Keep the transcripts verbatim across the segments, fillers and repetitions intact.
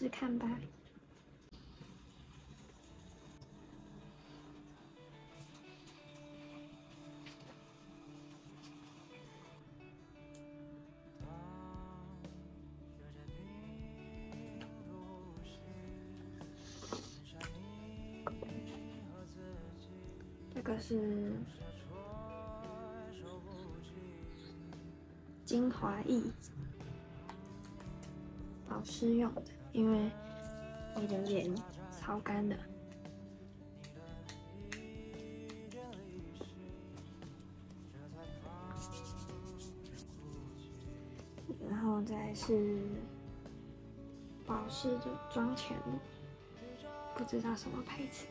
试看吧。这个是精华液，保湿用的，因为我的脸超干的。然后再是保湿的妆前乳，不知道什么牌子。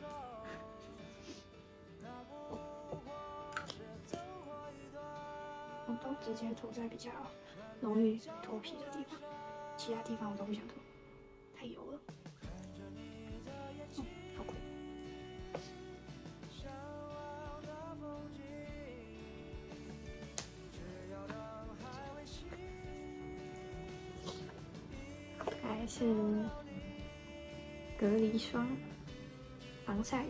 我都直接涂在比较容易脱皮的地方，其他地方我都不想涂，太油了。嗯，好苦。还是隔离霜，防晒的，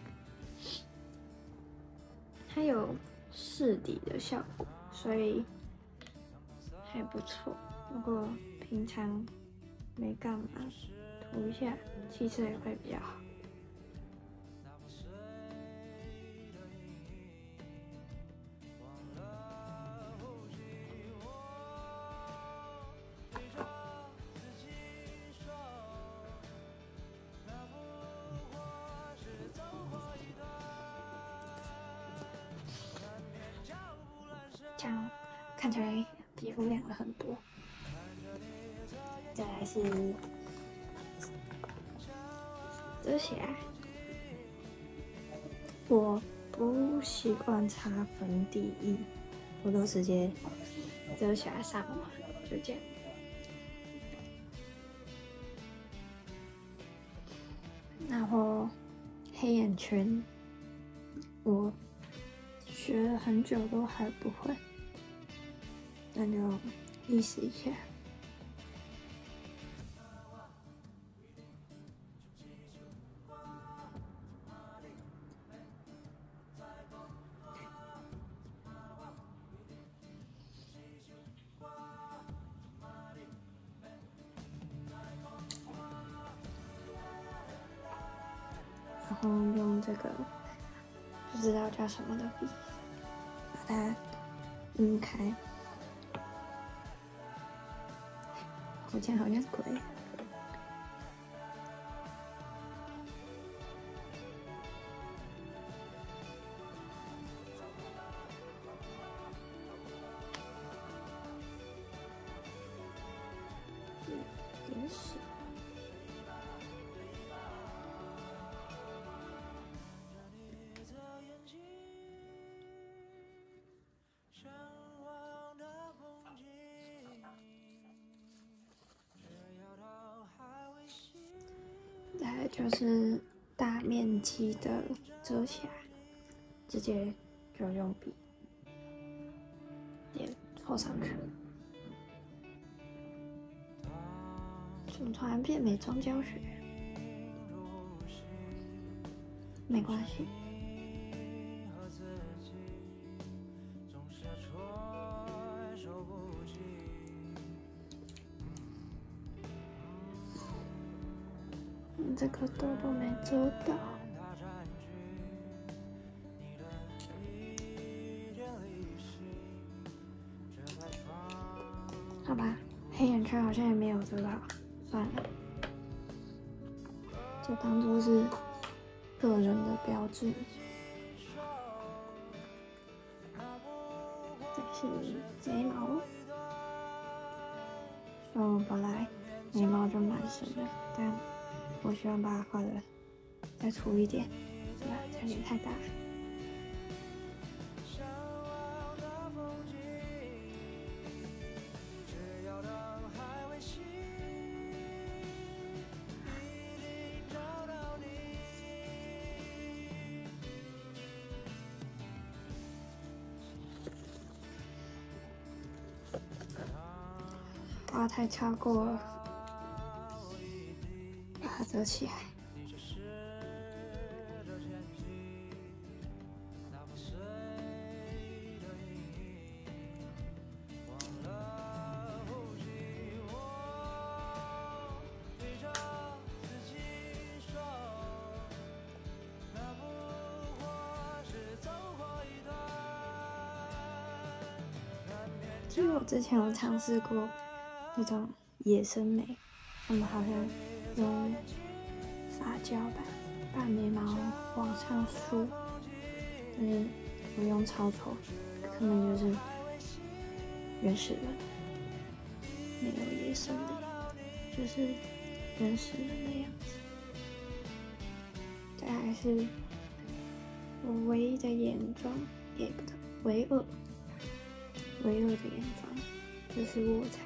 它有试底的效果，所以还不错。如果平常没干嘛，涂一下，气色也会比较好。这样看起来皮肤亮了很多。再来是遮瑕，我不习惯擦粉底液，我都直接遮瑕上嘛，就这样。然后黑眼圈，我学了很久都还不会。那就意思一下。然后用这个不知道叫什么的笔，把它晕开。我这样好像是鬼。嗯，也是。再来就是大面积的遮瑕，直接就用笔点凑上去。怎么突然变美妆教学？没关系。这个痘痘没遮到，好吧，黑眼圈好像也没有遮到，算了，就当做是个人的标志。再是眉毛，我本来眉毛就蛮深的，但我希望把它画的再粗一点，对吧？这脸太大。画太超过了。 折起来。其实我之前有尝试过那种野生眉，他们好像用发胶吧，把眉毛往上梳，但是我用超丑，根本就是原始人，没有野生的，就是原始人的样子。再来是我唯一的眼妆，也不对，唯二。唯二的眼妆就是卧蚕，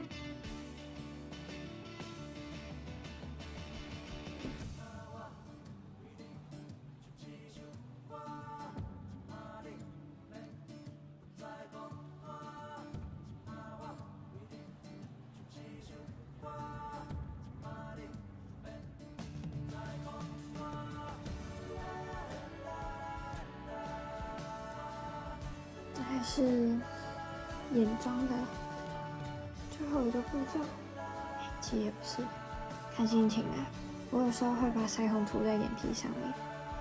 这还是眼妆的最后一个步骤，其实也不是，看心情啊。我有时候会把腮红涂在眼皮上面。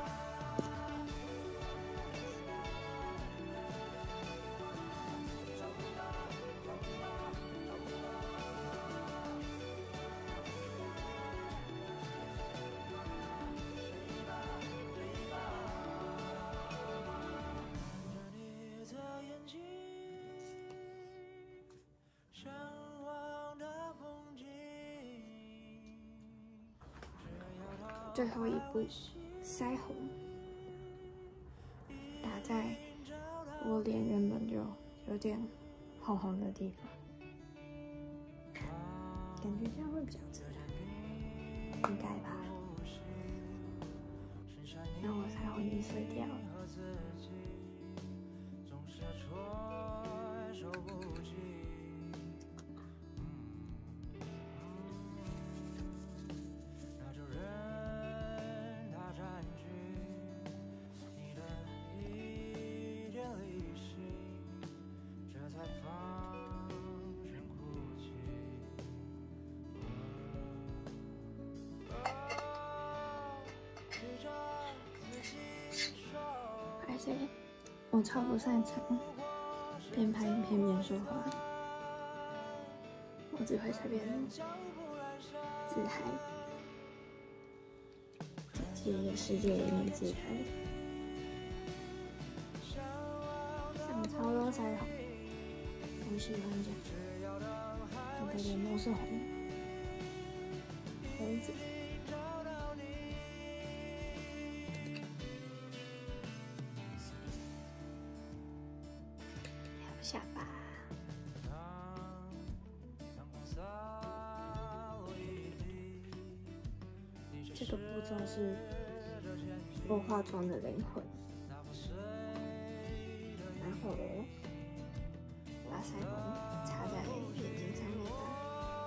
最后一步，腮红打在我脸原本就有点红红的地方，感觉这样会比较自然，应该吧？然后我腮红已经碎掉了。拍谁？我超不擅长边拍影片边说话，我只会随便自嗨，自己的世界里面自嗨。上超多腮红，我喜欢这样，这个脸都是红，红紫。下巴，这个步骤是我化妆的灵魂，然后把腮红擦在眼睛上面吧。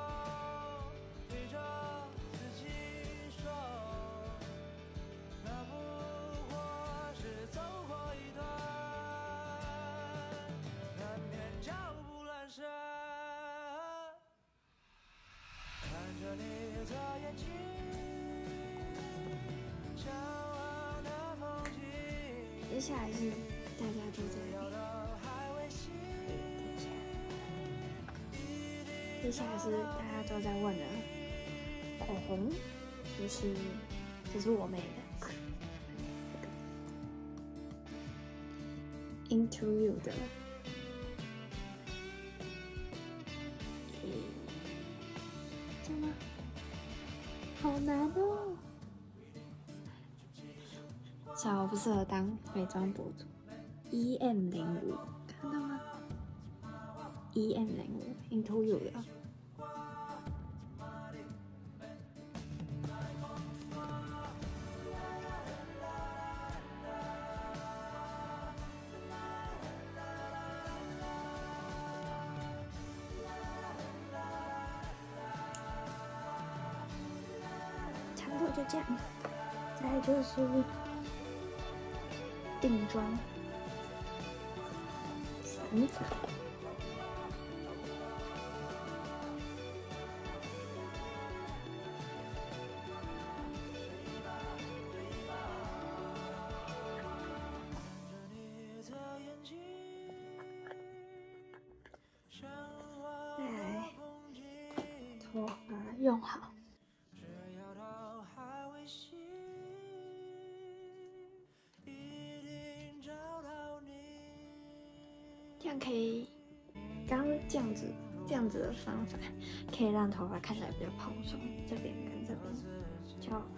接下来是大家都在，接下来是大家都在问的口红，就是这是我妹的 Into You 的，这样吗？好难哦。算了，我不适合当美妆博主。E M 零五，看到吗 ？E M 零五 Into You 的。差不多就就这样。再来就是定妆散发。再来，头发用好。这样可以，刚刚这样子这样子的方法，可以让头发看起来比较蓬松，这边跟这边就